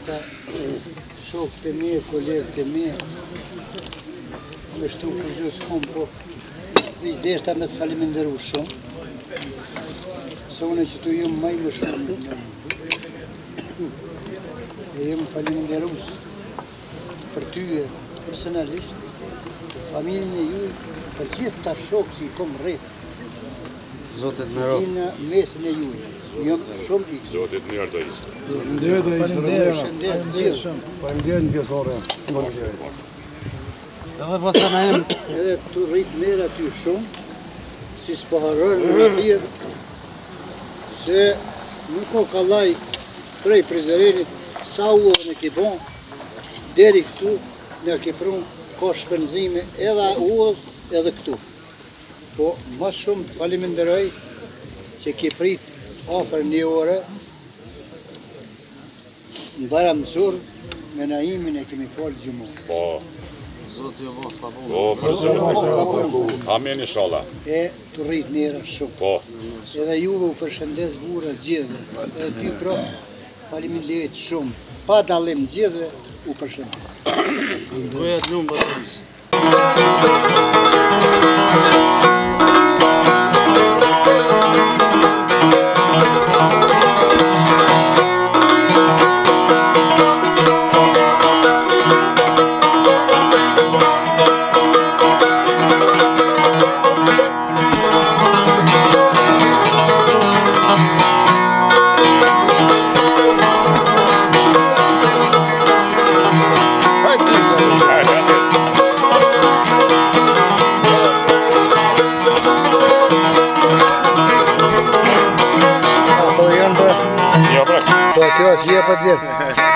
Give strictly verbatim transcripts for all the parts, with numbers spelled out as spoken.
Këta shokë të mi, kolegë të mi, me shtu për gjë s'kom, po vish deshta me të falimenderu shumë. Se une që tu jëmë maj më shumë. E jëmë falimenderus për tyje personalisht, për familjen e ju, për gjithë ta shokë që i kom rritë. Zotit në rotë. Në mesin e ju. Jëmë shumë i kësë. Zotit në rëtë isë. Shëndet e gjithë. Faleminderit në pjesore. Edhe po të në emë. Edhe të rritë nërë aty shumë, si s'paharën në atyre, se nuk o kalaj prej Prizrenit, sa ullë në ke bon, deri këtu, në ke prun, ka shpenzime edhe ullës edhe këtu. Po, ma shumë të falimenderoj që ke prit afer një ore, në bara mësur, me naimin e kemi falë gjumon. Po, Zotë jo bo, pa bu. po, për zotë. Amin inshallah. E të rritë njëra shumë. Po. Edhe juve u përshëndes bura gjithve, edhe ty pro faliminderit shumë. Pa dalim gjithve u përshëndes. Gojet lumë bëtërisë. Kjo është je për tjetë.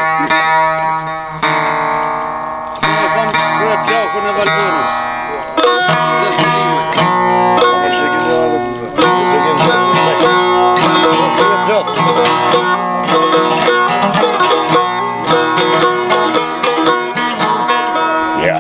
Në kam kërë plakun e Valbonës. Se të lime. Ja.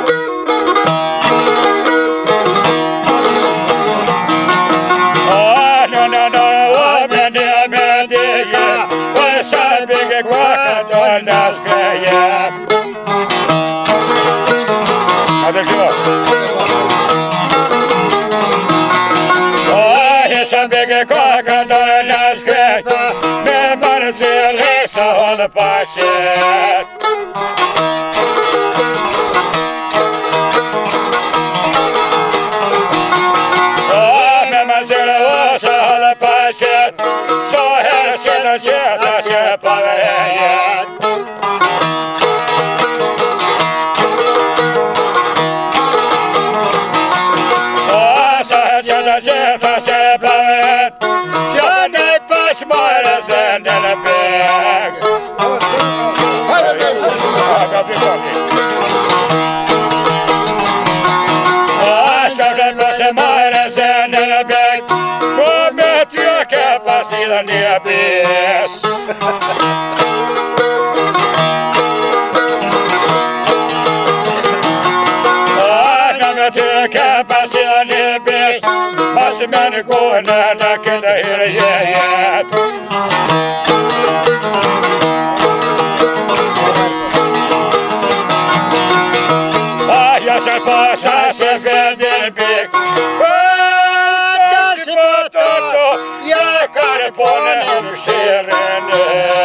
Oh som bygger kaka dörrarna skräpa med bara ser resa håller på shit. Och när man ser det så håller på shit så här ser det köta köpa vägen. Köta köpa vägen jag nej på smörelsen eller väg. Köta på smörelsen eller väg och möt jag köpa sidan ner bis. Köpa sidan ner bis. Massor människor när de kunde höra jäget. Ah, jag ska passa sig för din bygg. Dansa på Toto, jag kan på när du ser henne.